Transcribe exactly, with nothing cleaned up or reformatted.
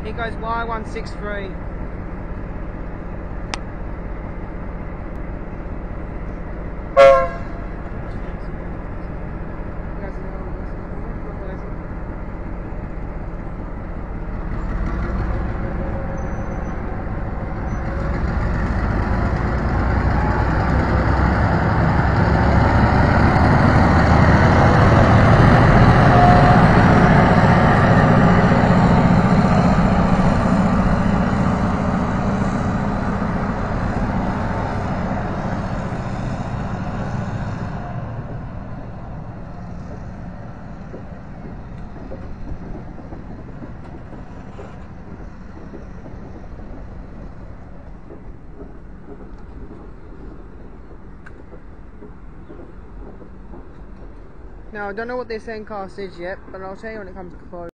Here goes Y one six three. Now, I don't know what this end cast is yet, but I'll tell you when it comes close.